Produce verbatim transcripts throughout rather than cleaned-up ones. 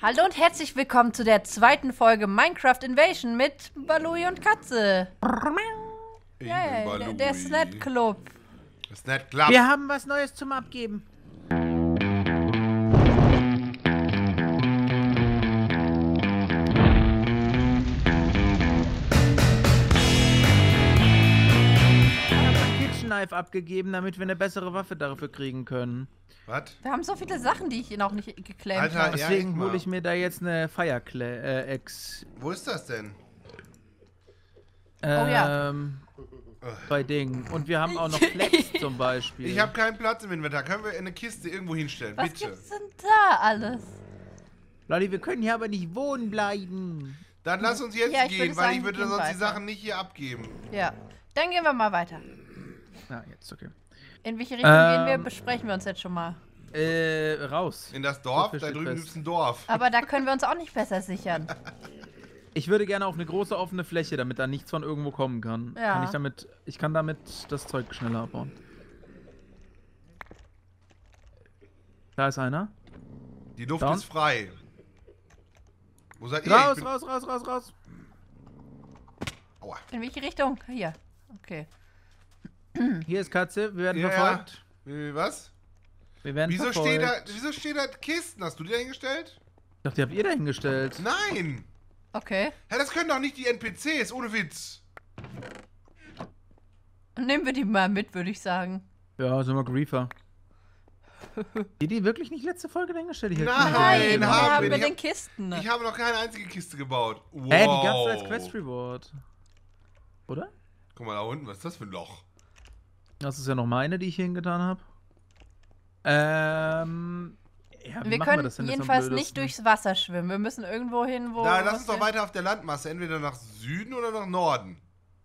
Hallo und herzlich willkommen zu der zweiten Folge Minecraft Invasion mit Balui und Katze. Ich Ja, bin ja, Balui. der, der Snap Club. Das ist nicht klar. Wir haben was Neues zum Abgeben. Kitchen Knife abgegeben, damit wir eine bessere Waffe dafür kriegen können. Was? Wir haben so viele Sachen, die ich noch nicht geclaimt Alter, habe. ja, Deswegen echt hole mal. ich mir da jetzt eine Fire äh, Ex. Wo ist das denn? ja. Ähm, bei Dingen. Und wir haben auch noch Flex zum Beispiel. Ich habe keinen Platz im Inventar. Können wir eine Kiste irgendwo hinstellen? Was Bitte. gibt's denn da alles? Lolli, wir können hier aber nicht wohnen bleiben. Dann lass uns jetzt Ja, ich würde gehen, weil sagen, ich würde wir gehen sonst die weiter. Sachen nicht hier abgeben. Ja, dann gehen wir mal weiter. Ah, jetzt, okay. In welche Richtung Ähm. gehen wir, besprechen wir uns jetzt schon mal. Äh, raus. In das Dorf, So viel da steht drüben fest. gibt es ein Dorf. Aber da können wir uns auch nicht besser sichern. Ich würde gerne auf eine große offene Fläche, damit da nichts von irgendwo kommen kann. Ja. Kann ich damit, ich kann damit das Zeug schneller abbauen. Da ist einer. Die Luft Down. ist frei. Wo seid ihr? Raus, Ich bin- raus, raus, raus, raus. Aua. In welche Richtung? Hier. Okay. Hier ist Katze, wir werden Ja. verfolgt. Äh, Was? Wir werden Wieso verfolgt. steht, da, wieso steht da Kisten? Hast du die da hingestellt? Ich dachte, die habt ihr da hingestellt. Nein! Okay. Ja, das können doch nicht die N P Cs, ohne Witz. Nehmen wir die mal mit, würde ich sagen. Ja, sind wir Griefer. Die, die wirklich nicht letzte Folge da hingestellt? Ich hätte Nein, keine Nein, Idee. haben haben, haben wir wir nicht. den Kisten. Ich habe noch keine einzige Kiste gebaut. Wow. Hä, die gab's als Quest Reward. Oder? Guck mal da unten, was ist das für ein Loch? Das ist ja noch meine, die ich hier hingetan habe. Ähm. Ja, wie Wir machen können das denn jetzt am jedenfalls nicht blödesten? durchs Wasser schwimmen. Wir müssen irgendwo hin, wo... Da, lass was uns doch wir- weiter auf der Landmasse, entweder nach Süden oder nach Norden.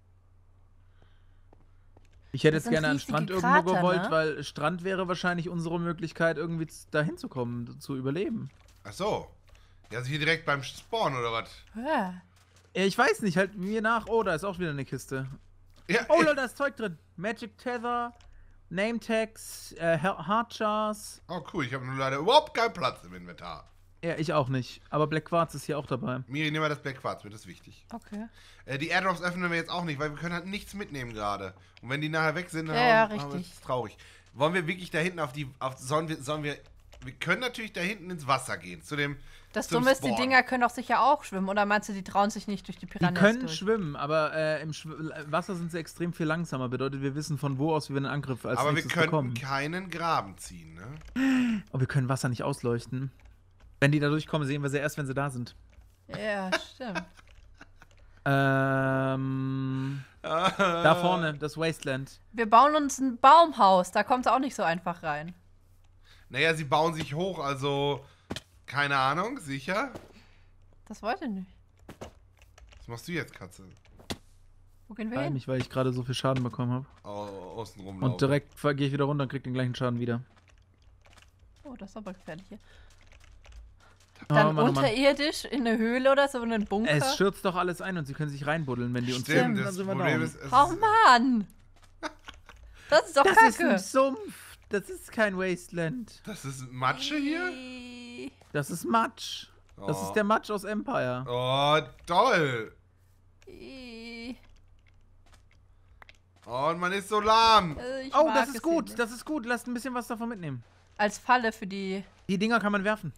Ich hätte Das jetzt sind gerne an riesige Strand irgendwo Krater, gewollt, ne? weil Strand wäre wahrscheinlich unsere Möglichkeit, irgendwie z- dahin zu kommen, zu überleben. Ach so. Ja, also hier direkt beim Spawn oder was? Ja. Ja, ich weiß nicht, halt mir nach. Oh, da ist auch wieder eine Kiste. Ja, Oh, ey. Leute, da ist Zeug drin. Magic Tether, Name Tags, äh, Heart Jars. Oh cool, ich habe nur leider überhaupt keinen Platz im Inventar. Ja, ich auch nicht. Aber Black Quartz ist hier auch dabei. Miri, nimm mal das Black Quartz mit, das ist wichtig. Okay. Äh, die Airdrops öffnen wir jetzt auch nicht, weil wir können halt nichts mitnehmen gerade. Und wenn die nachher weg sind, dann Ja, ja, haben- haben wir- richtig. das ist traurig. Wollen wir wirklich da hinten auf die, auf, sollen wir, sollen wir, wir können natürlich da hinten ins Wasser gehen, zu dem, Das zum Dumme ist, die Spawn. Dinger können doch sicher auch schwimmen. Oder meinst du, die trauen sich nicht durch die Die Piranhas können durch? schwimmen, aber äh, im Schw Wasser sind sie extrem viel langsamer. Bedeutet, wir wissen von wo aus wir einen Angriff als aber wir nächstes können bekommen. keinen Graben ziehen, ne? Oh, wir können Wasser nicht ausleuchten. Wenn die da durchkommen, sehen wir sie erst, wenn sie da sind. Ja, stimmt. Ähm. Da vorne, das Wasteland. Wir bauen uns ein Baumhaus. Da kommt es auch nicht so einfach rein. Naja, sie bauen sich hoch, also, keine Ahnung, sicher? Das wollte ich nicht. Was machst du jetzt, Katze? Wo gehen wir Nein, hin? nicht, weil ich gerade so viel Schaden bekommen habe. Au außen rumlaufen. Und direkt gehe ich wieder runter und krieg den gleichen Schaden wieder. Oh, das ist aber gefährlich hier. Oh, Dann Mann, oh, Mann. unterirdisch in eine Höhle oder so, in einen Bunker. Es stürzt doch alles ein und sie können sich reinbuddeln, wenn die uns Stimmt, finden, das dann sind wir Problem down. ist, es Oh ist, Mann! Das ist doch Das ist Kacke. ein Sumpf. Das ist kein Wasteland. das ist Matsche hier? Ih. Das ist Matsch. Das Oh. ist der Matsch aus Empire. Oh, toll. Ih. Oh, und man ist so lahm. Äh, ich Oh, mag das es ist hier gut. nicht. Das ist gut. Lasst ein bisschen was davon mitnehmen. Als Falle für die... Die Dinger kann man werfen.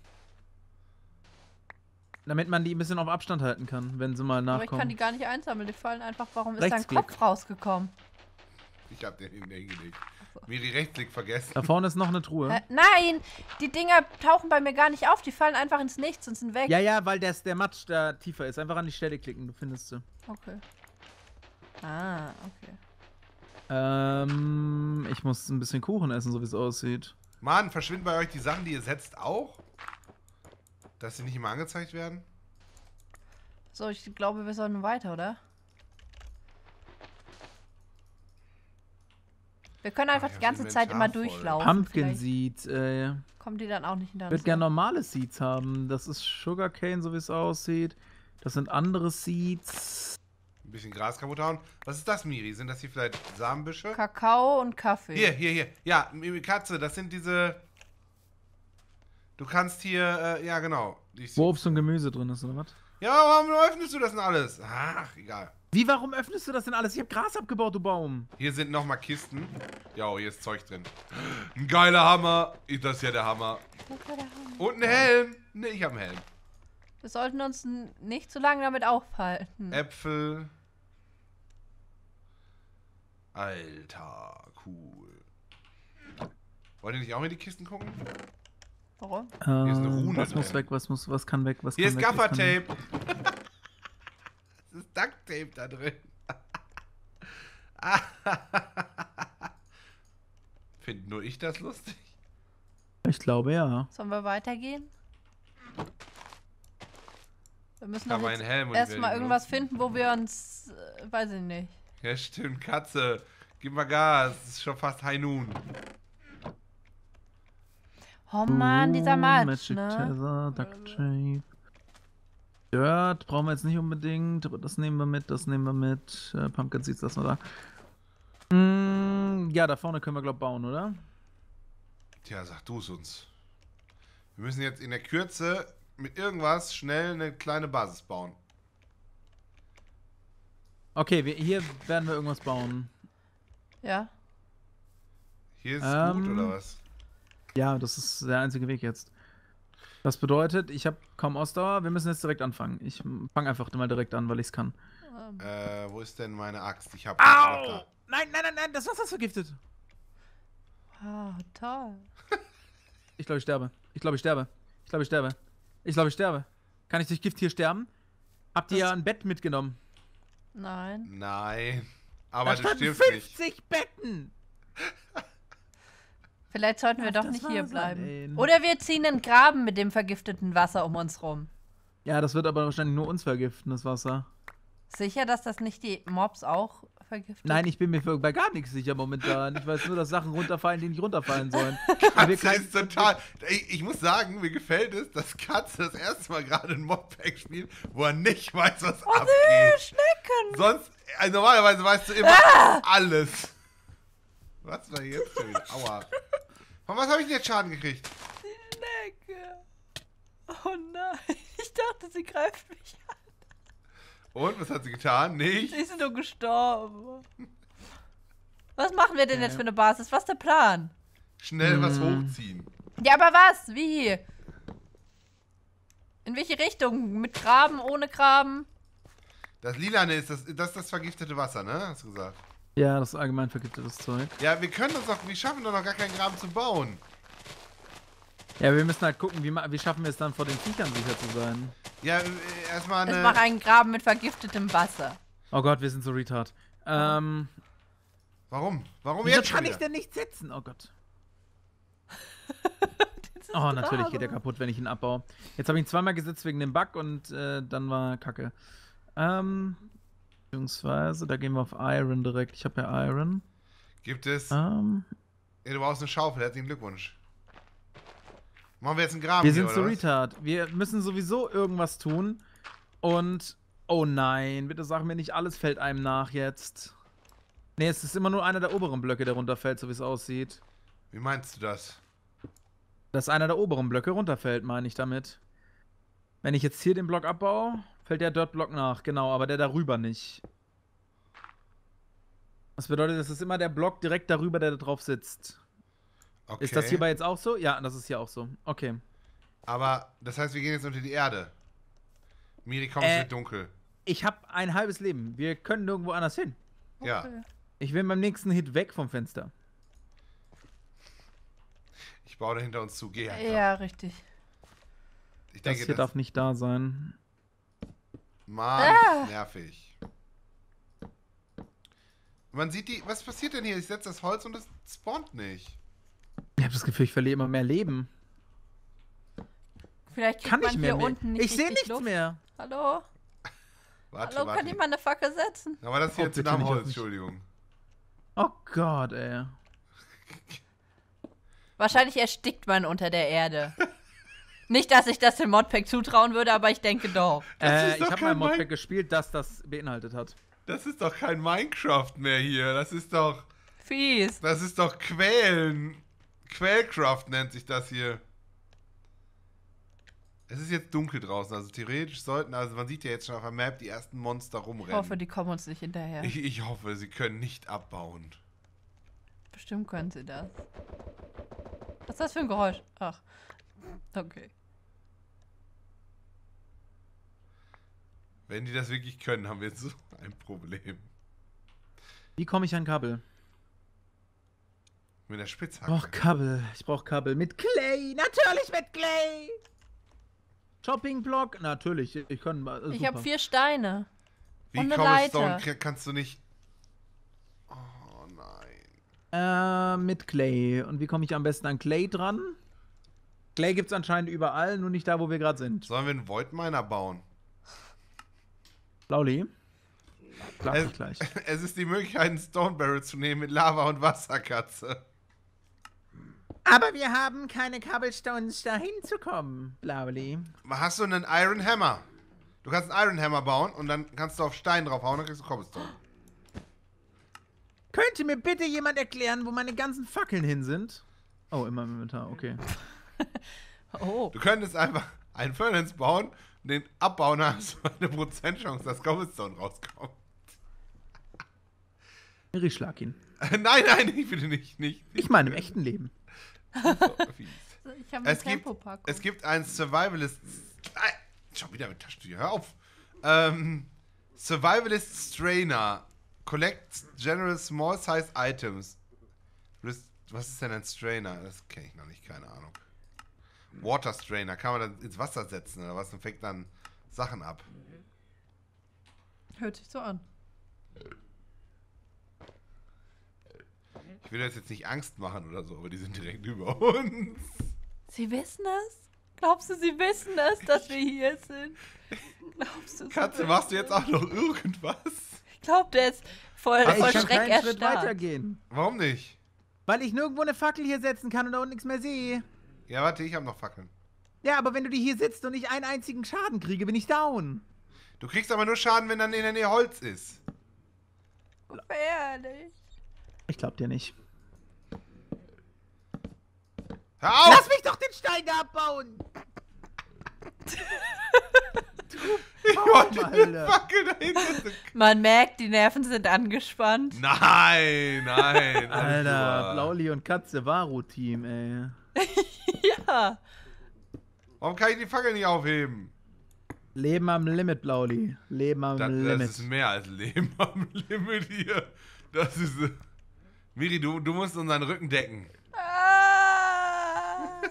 Damit man die ein bisschen auf Abstand halten kann, wenn sie mal Aber ich kann die nachkommen. gar nicht einsammeln. Die fallen einfach... Warum ist da ein Rechtsklick. Kopf rausgekommen? Ich hab den hingelegt. Miri Rechtsklick vergessen. Da vorne ist noch eine Truhe. Hä? Nein! Die Dinger tauchen bei mir gar nicht auf. Die fallen einfach ins Nichts und sind weg. Ja, ja, weil der, der Matsch da tiefer ist. Einfach an die Stelle klicken, du findest sie. Okay. Ah, okay. Ähm, ich muss ein bisschen Kuchen essen, so wie es aussieht. Mann, verschwinden bei euch die Sachen, die ihr setzt, auch? Dass sie nicht immer angezeigt werden? So, ich glaube, wir sollen weiter, oder? Wir können einfach ich die hab ganze das Zeit immer Inventar voll. durchlaufen. Pumpkin Vielleicht Seeds, äh. kommen die dann auch nicht hinter Ich uns. würde gerne normale Seeds haben. Das ist Sugarcane, so wie es aussieht. Das sind andere Seeds. Ein bisschen Gras kaputt hauen. Was ist das, Miri? Sind das hier vielleicht Samenbüsche? Kakao und Kaffee. Hier, hier, hier. Ja, Miri Katze, das sind diese... Du kannst hier, äh, ja genau. Ich Wo Obst und Gemüse drin ist, oder was? Ja, warum öffnest du das denn alles? Ach, egal. Wie, warum öffnest du das denn alles? Ich hab Gras abgebaut, du Baum. Hier sind nochmal Kisten. Ja, hier ist Zeug drin. Ein geiler Hammer. Das ist ja der Hammer. Und ein Helm. Ne, ich hab einen Helm. Wir sollten uns n- nicht zu lange damit aufhalten. Äpfel. Alter, cool. Wollt ihr nicht auch in die Kisten gucken? Warum? Hier ist eine Rune Was muss drin. weg, was muss, was kann weg, was Hier kann ist weg, was kann weg. Gaffertape. Es ist Ducktape da drin. Find nur ich das lustig? Ich glaube, ja. Sollen wir weitergehen? Wir müssen Ich habe doch einen jetzt Helm und erstmal will ihn irgendwas benutzen. finden, wo wir uns, äh, weiß ich nicht. Ja, stimmt, Katze. Gib mal Gas. Es ist schon fast High Noon. Oh Mann, dieser Uh, Matsch, Magic ne? Tether, Duct Tape. Dirt brauchen wir jetzt nicht unbedingt, aber das nehmen wir mit, das nehmen wir mit. Äh, Pumpkin Seeds lassen wir da. Mm, ja, da vorne können wir, glaub bauen, oder? Tja, sag du es uns. Wir müssen jetzt in der Kürze mit irgendwas schnell eine kleine Basis bauen. Okay, wir, hier werden wir irgendwas bauen. Ja. Hier ist Ähm, gut, oder was? Ja, das ist der einzige Weg jetzt. Das bedeutet, ich habe kaum Ausdauer, wir müssen jetzt direkt anfangen. Ich fange einfach mal direkt an, weil ich es kann. Ähm, Äh, wo ist denn meine Axt? Ich hab Au! Nein, nein, nein, nein, das Wasser ist vergiftet. ah, toll. Ich glaube, ich sterbe. Ich glaube, ich sterbe. Ich glaube, ich sterbe. Ich glaube, ich sterbe. Kann ich durch Gift hier sterben? Habt ihr ja ein Bett mitgenommen? Nein. Nein. Aber Da du standen stirbst nicht. fünfzig Betten! Vielleicht sollten wir Darf doch das nicht hier wahr sein, bleiben. ey? Oder wir ziehen einen Graben mit dem vergifteten Wasser um uns rum. Ja, das wird aber wahrscheinlich nur uns vergiften, das Wasser. Sicher, dass das nicht die Mobs auch vergiftet? Nein, ich bin mir für, bei gar nichts sicher momentan. Ich weiß nur, dass Sachen runterfallen, die nicht runterfallen sollen. Aber wir Katze können- ist total. Ich, ich muss sagen, mir gefällt es, dass Katze das erste Mal gerade ein Modpack spielt, wo er nicht weiß, was Oh abgeht. nö, Schnecken! Sonst, also normalerweise weißt du immer Ah! alles. Was war jetzt schon wieder? Aua. Von was habe ich denn jetzt Schaden gekriegt? Die Schnecke. Oh nein, ich dachte, sie greift mich an. Und, was hat sie getan? Sie Nicht? ist nur gestorben. Was machen wir denn Okay. jetzt für eine Basis? Was ist der Plan? Schnell was Hm. hochziehen. Ja, aber was? Wie? In welche Richtung? Mit Graben, ohne Graben? Das Lilane ist das, das ist das vergiftete Wasser, ne? Hast du gesagt. Ja, das ist allgemein vergiftetes Zeug. Ja, wir können uns doch, wir schaffen doch noch gar keinen Graben zu bauen. Ja, wir müssen halt gucken, wie, ma- wie schaffen wir es dann vor den Viechern sicher zu sein. Ja, äh, erstmal Ich eine. mache einen Graben mit vergiftetem Wasser. Oh Gott, wir sind so retard. Ähm, Warum? Warum wieso jetzt schon kann ich wieder? denn nicht setzen? Oh Gott. Oh, natürlich geht er kaputt, wenn ich ihn abbaue. Jetzt habe ich ihn zweimal gesetzt wegen dem Bug und äh, dann war Kacke. Ähm, beziehungsweise, da gehen wir auf Iron direkt. Ich habe ja Iron. Gibt es. Ähm, Ja, du brauchst eine Schaufel, herzlichen Glückwunsch. Machen wir jetzt einen Graben wir hier, sind so oder was? retard. Wir müssen sowieso irgendwas tun. Und, oh nein, bitte sag mir nicht, alles fällt einem nach jetzt. Nee, es ist immer nur einer der oberen Blöcke, der runterfällt, so wie es aussieht. Wie meinst du das? Dass einer der oberen Blöcke runterfällt, meine ich damit. Wenn ich jetzt hier den Block abbaue, fällt der Dirt-Block nach, genau, aber der darüber nicht. Das bedeutet, das ist immer der Block direkt darüber, der da drauf sitzt. Okay. Ist das hierbei jetzt auch so? Ja, das ist hier auch so. Okay. Aber, das heißt, wir gehen jetzt unter die Erde. Miri, komm, es Äh. wird dunkel. Ich habe ein halbes Leben. Wir können nirgendwo anders hin. Ja. Okay. Ich will beim nächsten Hit weg vom Fenster. Ich baue da hinter uns zu, geh einfach. Ja, richtig. Ich Das denke, hier das darf nicht da sein. Mann, Ah. nervig. Man sieht die, was passiert denn hier? Ich setze das Holz und es spawnt nicht. Ich habe das Gefühl, ich verliere immer mehr Leben. Vielleicht kriegt Kann man ich mehr hier mehr. unten nicht Ich sehe richtig nichts Luft. mehr. Hallo? Warte, Hallo, warte. kann jemand eine Fackel setzen? Aber das hier Oh, jetzt zu bitte nah am nicht auf Holz, mich. Entschuldigung. Oh Gott, ey. Wahrscheinlich erstickt man unter der Erde. Nicht, dass ich das dem Modpack zutrauen würde, aber ich denke doch. Das Äh, ist ich doch habe kein mal Modpack Mine- gespielt, das das beinhaltet hat. Das ist doch kein Minecraft mehr hier. Das ist doch, Fies. das ist doch Quälen. Quellcraft nennt sich das hier. Es ist jetzt dunkel draußen, also theoretisch sollten, also man sieht ja jetzt schon auf der Map die ersten Monster Ich rumrennen. hoffe, die kommen uns nicht hinterher. Ich, ich hoffe, sie können nicht abbauen. Bestimmt können sie das. Was ist das für ein Geräusch? Ach. Okay. Wenn die das wirklich können, haben wir jetzt so ein Problem. Wie komme ich an Kabel? Mit der Ich Spitzhacke. brauch Kabel. Ich brauch Kabel. Mit Clay. Natürlich mit Clay. Shoppingblock. Natürlich. Ich kann. Äh, Ich super. habe vier Steine. Wie und eine Cobblestone Leiter. k- kannst du nicht... Oh nein. Äh, mit Clay. Und wie komme ich am besten an Clay dran? Clay gibt's anscheinend überall, nur nicht da, wo wir gerade sind. Sollen wir einen Void Miner bauen? Lauli. Klar, Es, gleich. es ist die Möglichkeit, einen Stone Barrel zu nehmen mit Lava und Wasserkatze. Aber wir haben keine Cobblestones, da hinzukommen, Lauli. Hast du einen Iron Hammer? Du kannst einen Iron Hammer bauen und dann kannst du auf Stein draufhauen, dann kriegst du Cobblestone. Könnte mir bitte jemand erklären, wo meine ganzen Fackeln hin sind? Oh, immer im Inventar, okay. Oh. Du könntest einfach einen Furnace bauen, den abbauen, dann hast du eine Prozentchance, dass Cobblestone rauskommt. Ich schlag ihn. Nein, nein, ich bitte nicht, nicht. Ich meine im echten Leben. So fies. Ich habe eine Es gibt, Tempopackung. es gibt ein Survivalist... Nein, schon wieder mit Taschentücher, hör auf. Ähm, Survivalist Strainer. Collects general small size items. Was ist denn ein Strainer? Das kenne ich noch nicht, keine Ahnung. Water Strainer. Kann man dann ins Wasser setzen oder was und fängt dann Sachen ab. Hört sich so an. Ich will jetzt nicht Angst machen oder so, aber die sind direkt über uns. Sie wissen es? Glaubst du, sie wissen es, dass wir hier sind? Glaubst du, sie Katze, wissen machst du jetzt es? auch noch irgendwas? Ich glaube, der ist voll, Ey, voll ich kann Schreck keinen Schritt erstarrt. weitergehen. Warum nicht? Weil ich nirgendwo eine Fackel hier setzen kann und da unten nichts mehr sehe. Ja, warte, ich habe noch Fackeln. Ja, aber wenn du die hier sitzt und ich einen einzigen Schaden kriege, bin ich down. Du kriegst aber nur Schaden, wenn dann in der Nähe Holz ist. Ehrlich. Ich glaub dir nicht. Hör auf! Lass mich doch den Stein da abbauen! Ich wollte Alter. eine Fackel dahinter. Man merkt, die Nerven sind angespannt. Nein, nein. alles Alter, super. Blauli und Katze Varo-Team, ey. Ja. Warum kann ich die Fackel nicht aufheben? Leben am Limit, Blauli. Leben am Das, Limit. das ist mehr als Leben am Limit hier. Das ist... äh, Miri, du, du musst unseren Rücken decken. Ah.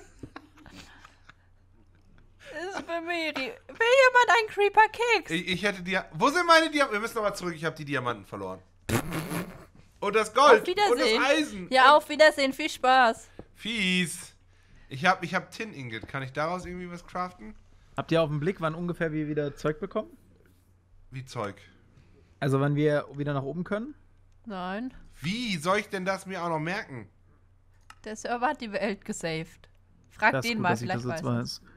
Das ist für Miri. Will jemand einen Creeper-Keks? Ich, ich hätte Dia... Wo sind meine Diamanten? Wir müssen nochmal zurück. Ich habe die Diamanten verloren. Und das Gold. Auf Wiedersehen. Und das Eisen. Ja, auf Wiedersehen. Viel Spaß. Fies. Ich habe ich hab Tin Ingot. Kann ich daraus irgendwie was craften? Habt ihr auf den Blick, wann ungefähr wir wieder Zeug bekommen? Wie Zeug? Also wann wir wieder nach oben können? Nein. Wie soll ich denn das mir auch noch merken? Der Server hat die Welt gesaved. Frag Das ist den gut, mal, dass ich vielleicht das jetzt weiß er. weiß.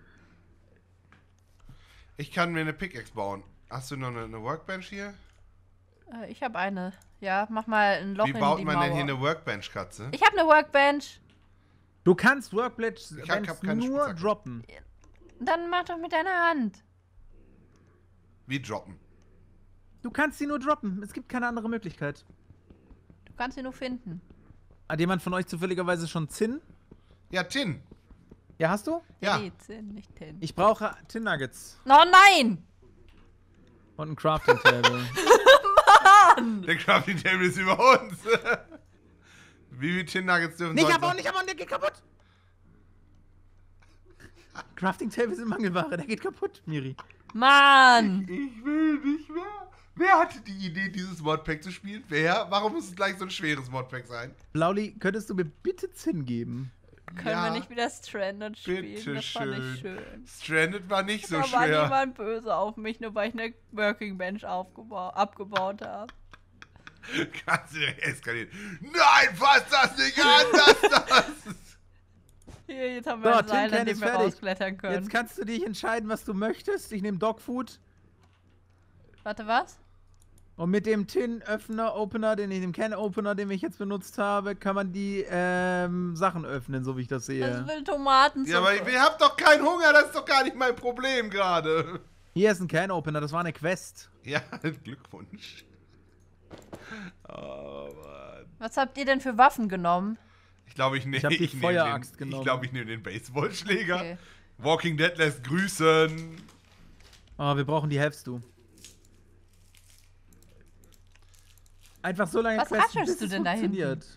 Ich kann mir eine Pickaxe bauen. Hast du noch eine, eine Workbench hier? Äh, Ich habe eine. Ja, mach mal ein Loch Wie in baut die man Mauer. denn hier eine Workbench, Katze? Ich habe eine Workbench. Du kannst Workbench Ich hab- hab keine nur Spitzhacke. droppen. Dann mach doch mit deiner Hand. Wie droppen? Du kannst sie nur droppen. Es gibt keine andere Möglichkeit. Du kannst sie nur finden. Hat jemand von euch zufälligerweise schon Zinn? Ja, Tin. Ja, hast du? Ja. Nee, Zinn, nicht Tin. Ich brauche Tin Nuggets Oh nein! und ein Crafting Table. Der Crafting Table ist über uns. Wie viele Tin Nuggets dürfen Nicht sonst abbauen, noch- nicht abbauen, der geht kaputt. Crafting Table sind Mangelware, der geht kaputt, Miri. Mann! Ich will nicht mehr. Wer hatte die Idee, dieses Modpack zu spielen? Wer? Warum muss es gleich so ein schweres Modpack sein? Blauli, könntest du mir bitte Zinn geben? Können Ja. wir nicht wieder Stranded spielen? Bitte das fand ich schön. schön. Stranded war nicht so da war schwer. niemand böse auf mich, nur weil ich eine Working Bench aufgebau- abgebaut habe. Kannst du direkt eskalieren. Nein, fass das nicht an, das, das. Hier, jetzt haben wir So, ein Seil, Tin Can an dem ist wir fertig. rausklettern können. Jetzt kannst du dich entscheiden, was du möchtest. Ich nehme Dogfood. Warte, was? Und mit dem Tin-Öffner-Opener, den, dem Can-Opener, den ich jetzt benutzt habe, kann man die ähm, Sachen öffnen, so wie ich das sehe. Das will Tomatensuppe. Ja, aber ich, ich hab doch keinen Hunger, das ist doch gar nicht mein Problem gerade. Hier ist ein Can-Opener, das war eine Quest. Ja, Glückwunsch. Oh, Mann. Was habt ihr denn für Waffen genommen? Ich glaube, ich nehme Ich hab die nehm Feueraxt den, genommen. Ich glaube, ich nehme den Baseballschläger. Okay. Walking Dead lässt grüßen. Oh, wir brauchen die Helfst du. Einfach so lange Was questen, raschelst bis du es denn da hinten? funktioniert.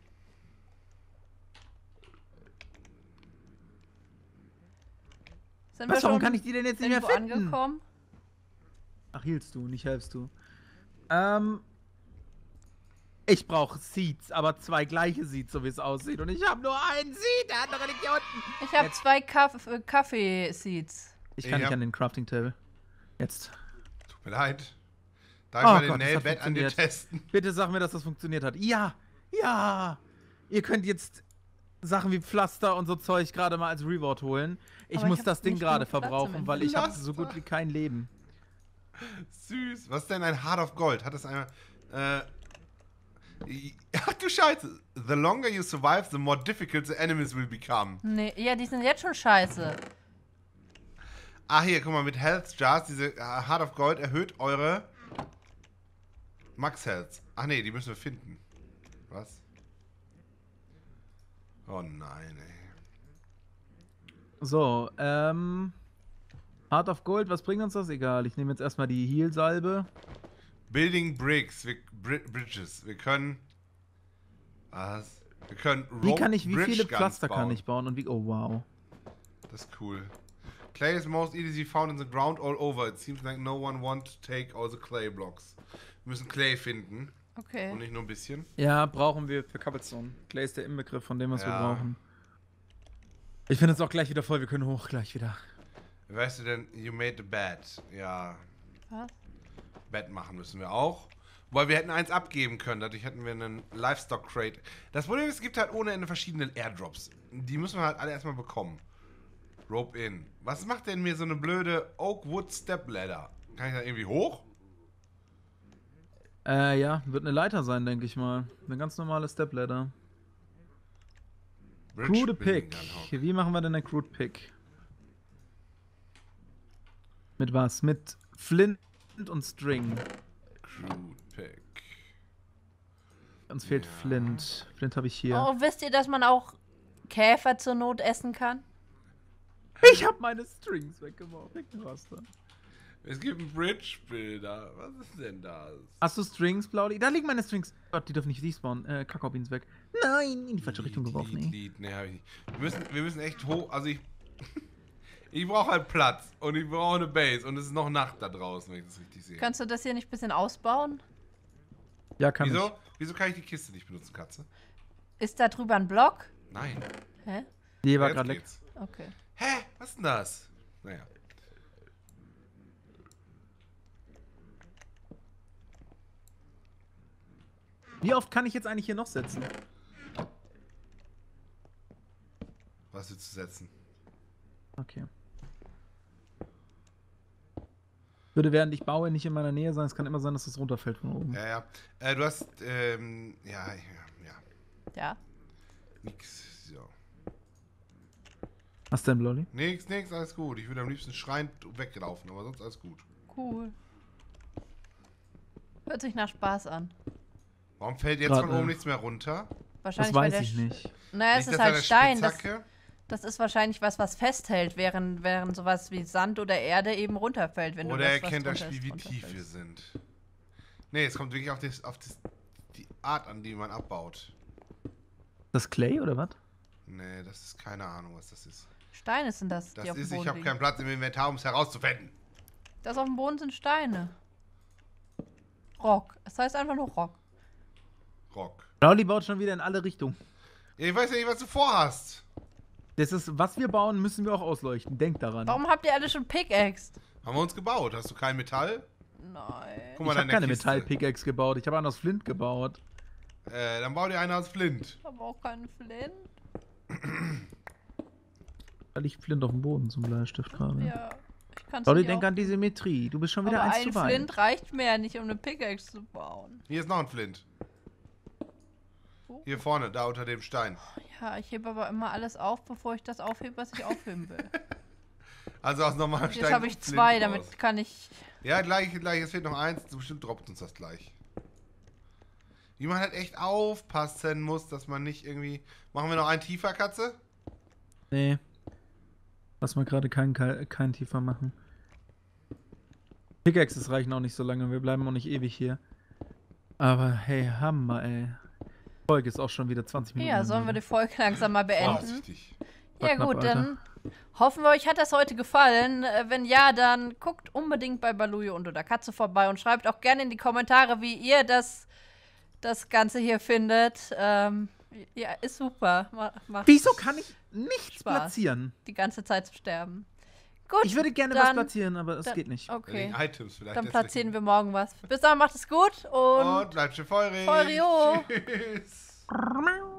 Sind Was, wir warum schon kann ich die denn jetzt nicht mehr irgendwo finden? angekommen? Ach, hielst du, nicht helfst du. Ähm. Ich brauche Seeds, aber zwei gleiche Seeds, so wie es aussieht. Und ich habe nur einen Seed, der andere liegt hier unten. Ich habe Jetzt. zwei Kaff äh, Kaffee-Seeds. Ich kann Ich nicht hab- an den Crafting Table. Jetzt. Tut mir leid. Darf Oh ich mal den Gott, das hat Nailbed an dir funktioniert. testen? Bitte sag mir, dass das funktioniert hat. Ja, ja. Ihr könnt jetzt Sachen wie Pflaster und so Zeug gerade mal als Reward holen. Ich Aber ich muss hab das Ding nicht gerade genug Platz im verbrauchen, weil ich habe Pflaster. so gut wie kein Leben. Süß. Was ist denn ein Heart of Gold? Hat das einmal. Äh. Ach du Scheiße. The longer you survive, the more difficult the enemies will become. Nee, ja, die sind jetzt schon scheiße. Ah, hier, guck mal, mit Health Jars, diese äh, Heart of Gold erhöht eure Max Health. Ach nee, die müssen wir finden. Was? Oh nein, ey. So, ähm. Heart of Gold, was bringt uns das? Egal, ich nehme jetzt erstmal die Heal-Salbe. Building Bricks, wir, Bri Bridges. Wir können. Was? Wir können Wie Rope kann ich, wie Bridge viele Guns Pflaster bauen. kann ich bauen und wie. Oh, wow. Das ist cool. Clay is most easily found in the ground all over. It seems like no one want to take all the clay blocks. Wir müssen Clay finden. Okay. Und nicht nur ein bisschen. Ja, brauchen wir für Cobblestone. Clay ist der Inbegriff von dem, was wir Ja. brauchen. Ich finde es auch gleich wieder voll, wir können hoch gleich wieder. Weißt du denn, you made the bed. Ja. Was? Bett machen müssen wir auch. Weil wir hätten eins abgeben können. Dadurch hätten wir einen Livestock Crate. Das Problem ist, es gibt halt ohne Ende verschiedene Airdrops. Die müssen wir halt alle erstmal bekommen. Rope in. Was macht denn mir so eine blöde Oakwood Step Ladder? Kann ich da irgendwie hoch? Äh, ja, wird eine Leiter sein, denke ich mal. Eine ganz normale Stepladder. Bridge Crude Building Pick. Unhook. Wie machen wir denn eine Crude Pick? Mit was? Mit Flint und String. Crude Pick. Uns fehlt Ja. Flint. Flint habe ich hier. Oh, wisst ihr, dass man auch Käfer zur Not essen kann? Ich habe meine Strings weggeworfen. Weggewasst. Es gibt einen Bridge Builder. Was ist denn das? Hast du Strings, Blaudi? Da liegen meine Strings. Gott, die dürfen nicht respawnen. Äh, Kakaobins weg. Nein, in die falsche Richtung Lied, geworfen, Lied, ey. Lied. Nee, hab ich nicht. Wir müssen, wir müssen echt hoch. Also ich. Ich brauche halt Platz. Und ich brauche eine Base. Und es ist noch Nacht da draußen, wenn ich das richtig sehe. Kannst du das hier nicht ein bisschen ausbauen? Ja, kann Wieso? ich. Wieso kann ich die Kiste nicht benutzen, Katze? Ist da drüber ein Block? Nein. Hä? Die war Jetzt gerade weg. geht's. Okay. Hä? Was ist denn das? Naja. Wie oft kann ich jetzt eigentlich hier noch setzen? Was willst du setzen? Okay. Würde während ich baue nicht in meiner Nähe sein. Es kann immer sein, dass das runterfällt von oben. Ja, ja. Äh, du hast, ähm, ja, ja, ja. Ja. Nix. So. Was denn, Blolly? Nix, nix, alles gut. Ich würde am liebsten schreiend weglaufen, aber sonst alles gut. Cool. Hört sich nach Spaß an. Warum fällt jetzt Grad, von oben äh, nichts mehr runter? Das Wahrscheinlich weil weiß der ich Sch- nicht. Naja, es Nicht, ist dass halt eine Stein. Das, Spitzhacke- das ist wahrscheinlich was, was festhält, während, während sowas wie Sand oder Erde eben runterfällt. Wenn Oder du er das, was kennt das drunter Spiel, ist, wie tief wir runterfällt. sind. Nee, es kommt wirklich auf, das, auf das, die Art an, die man abbaut. Das Clay oder was? Nee, das ist keine Ahnung, was das ist. Steine sind das, Das die auf dem ist, Boden ich habe liegen. keinen Platz im Inventar, um es herauszufinden. Das auf dem Boden sind Steine. Rock. Es heißt einfach nur Rock. Rock. Blolly baut schon wieder in alle Richtungen. Ja, ich weiß ja nicht, was du vorhast. Das ist, was wir bauen, müssen wir auch ausleuchten. Denk daran. Warum habt ihr alle schon Pickaxed? Haben wir uns gebaut? Hast du kein Metall? Nein. Guck Ich da habe in der keine Kiste. Metall-Pickaxe gebaut. Ich habe einen aus Flint gebaut. Äh, dann bau dir eine aus Flint. Ich habe auch keinen Flint. Da liegt Flint auf dem Boden zum Bleistift gerade. Ja. Ich kannst Leute, nicht denk auch- an die Symmetrie. Du bist schon wieder Aber eins ein zu weit. Flint reicht mir ja nicht, um eine Pickaxe zu bauen. Hier ist noch ein Flint. Hier vorne, da unter dem Stein. Ja, ich hebe aber immer alles auf, bevor ich das aufhebe, was ich aufheben will. Also aus normalem Stein. Jetzt habe ich kommt Flint zwei, raus. damit kann ich... Ja, gleich, gleich, es fehlt noch eins. Bestimmt droppt uns das gleich. Wie man halt echt aufpassen muss, dass man nicht irgendwie... Machen wir noch einen tiefer, Katze? Nee. Lass mal gerade keinen kein tiefer machen. Pickaxes reichen auch nicht so lange, wir bleiben auch nicht ewig hier. Aber hey, Hammer, ey. Die Folge ist auch schon wieder zwanzig Minuten. Ja, sollen wir die Folge langsam mal beenden? Vorsichtig. Ja knapp, gut, Alter. dann hoffen wir, euch hat das heute gefallen. Äh, Wenn ja, dann guckt unbedingt bei Balujo und oder Katze vorbei und schreibt auch gerne in die Kommentare, wie ihr das, das Ganze hier findet. Ähm, ja, ist super. Ma- Macht Wieso kann ich nichts Spaß. platzieren? die ganze Zeit zu sterben. Gut, Ich würde gerne was dann- platzieren, aber es dann- geht nicht. Okay, Wegen Items vielleicht. dann deswegen. platzieren wir morgen was. Bis dann, macht es gut und... Und bleibt schön feurig. Feurio. Tschüss. Miau.